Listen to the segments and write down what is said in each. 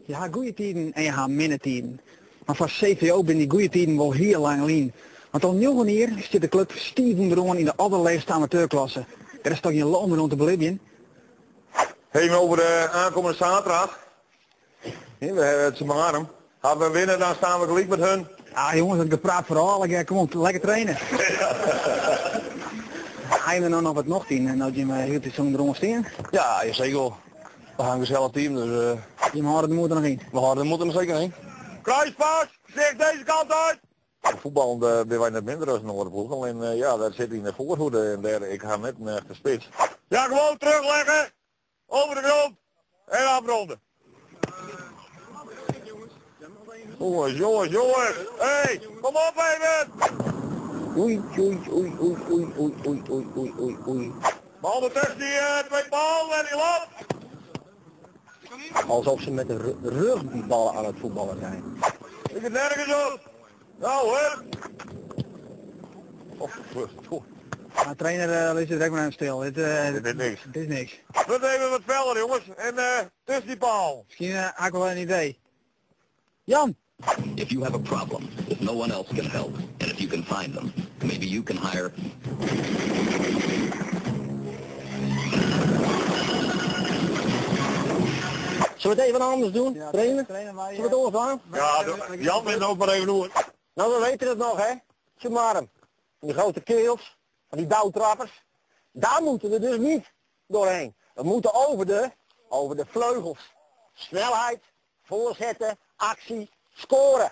Je hebt goede tijden en je hebt minder tijden. Maar voor CVO ben die goede tijden wel heel lang lien. Want al 9 uur zit de club Steven Droon in de allerleegste amateurklasse. Er is toch geen loon meer om te beleven? Even over de aankomende zaterdag. Ja, we hebben het ze maar arm. Gaan we winnen, dan staan we gelijk met hun. Ah jongens, dat gepraat vooral. Kom op, lekker trainen. Ga je er nou nog wat nog in en dat je me hield zo'n droom steen? Ja, zeker wel. We gaan een gezellig team, dus Je houden de moed er nog in. we houden de moed er zeker heen. Kruispas, zeg deze kant uit! Voetbal ben wij net minder als een andere ploeg, alleen ja, daar zit hij in de voorhoede en daar, ik ga net naar de spits. Ja, gewoon terugleggen, over de grond en afronden. Jongens, hey, kom op even! Oei. Bal ertussen die twee ballen en die loopt! Alsof ze met de rugballen aan het voetballen zijn. Ik het nergens op! Nou, hè? Maar trainer is het direct maar even stil. Dit is niks. Dit is niks. We even wat feller, jongens. En tussen die paal. Misschien heb ik wel een idee. Jan! If you have a problem that no one else can help, and if you can find them, maybe you can hire... Zullen we het even anders doen? Ja, trainen? Zullen we het doorgaan? Ja, Jan wint ook maar even doen. Nou, we weten het nog, hè? Zie maar hem. Die grote keels, van die douwtrappers. Daar moeten we dus niet doorheen. We moeten over de vleugels. Snelheid, voorzetten, actie, scoren.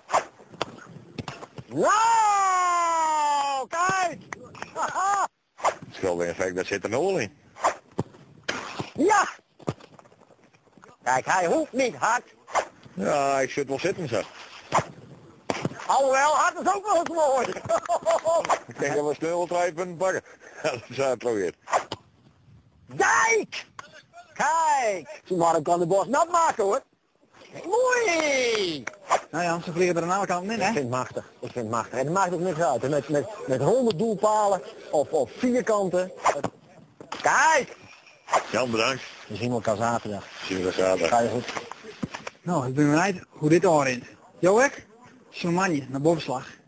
Nou, kijk! Schuldig effect, dat zit er nog wel in. Ja! Kijk, hij hoeft niet hard. Ja, ik zit wel zitten zo. Alhoewel, hard is ook wel eens mooi. Ik denk dat we snel wel 3 punten pakken. Ja, dat is het probeer. Kijk! Kijk! Zie maar, ik kan de bos nat maken hoor. Mooi! Nou ja, ze vliegen er aan alle kanten in, hè? Ik vind het machtig. En het maakt ook niks uit. Met ronde doelpalen of vierkanten. Kijk! Jan, bedankt. We zien elkaar zaterdag. Zien we zaterdag. Ga je goed. Nou, ik ben benieuwd hoe dit erin. Joek, Schumanje, naar bovenslag.